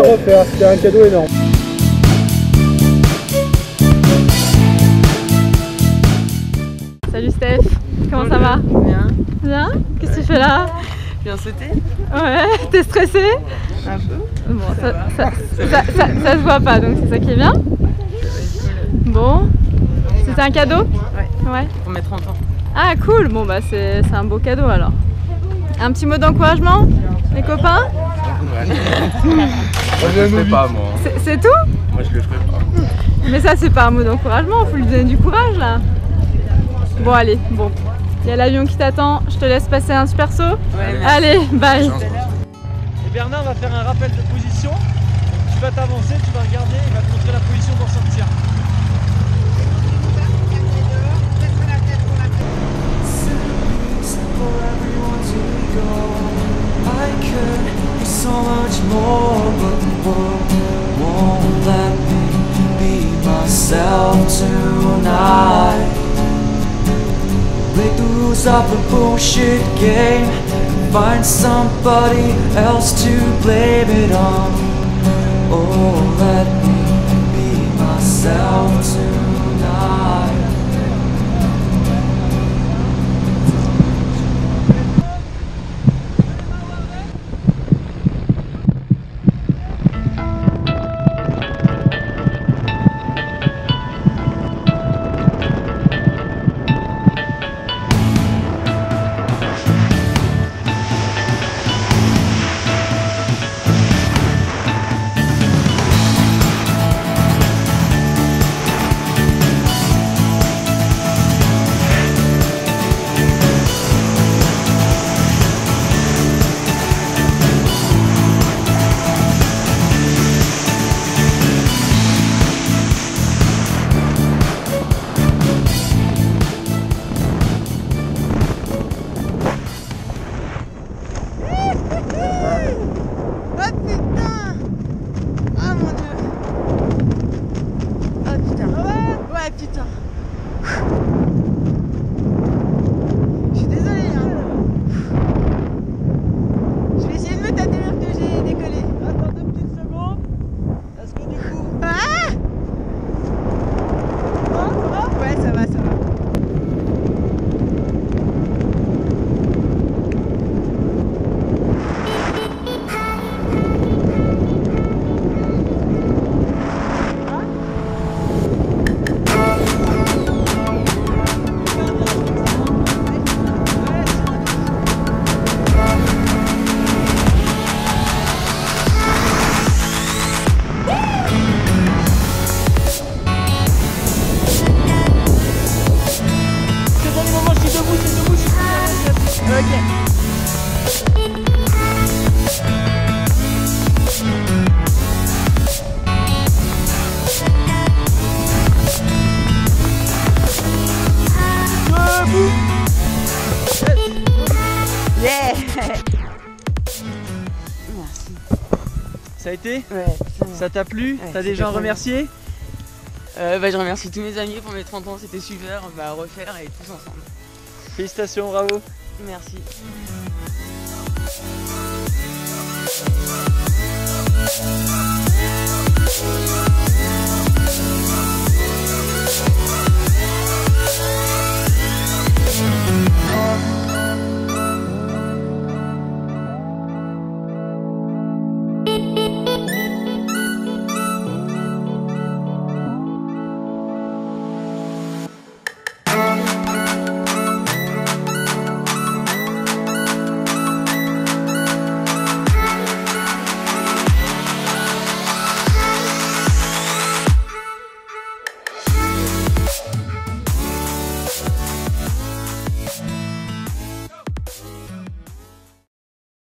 à refaire, c'était un cadeau énorme. Salut Steph, comment ça va? Bien. Bien? Qu'est-ce que tu fais là? Bien sauté? Ouais, t'es stressée? Un peu. Bon, ça se voit pas, donc c'est ça qui est bien. Bon, c'était un cadeau? Ouais. Pour mes 30 ans. Ah cool, bon bah c'est un beau cadeau alors. Un petit mot d'encouragement, les copains? Ouais. Moi je le ferai pas moi. C'est tout? Moi je le ferai pas. Mais ça c'est pas un mot d'encouragement, faut lui donner du courage là. Bon allez, bon. Il y a l'avion qui t'attend, je te laisse passer un super saut. Ouais, allez, bye. Et Bernard va faire un rappel de position. Tu vas t'avancer, tu vas regarder, il va te montrer la position pour sortir. So much more, but the world won't let me be myself tonight. Break the rules of the bullshit game and find somebody else to blame it on. Oh, let me be myself tonight. Yeah. Merci. Ça a été? Ouais. Ça t'a plu? Ouais, T'as des gens à remercier? Je remercie tous mes amis pour mes 30 ans, c'était super, on va refaire et tous ensemble. Félicitations, bravo. Merci.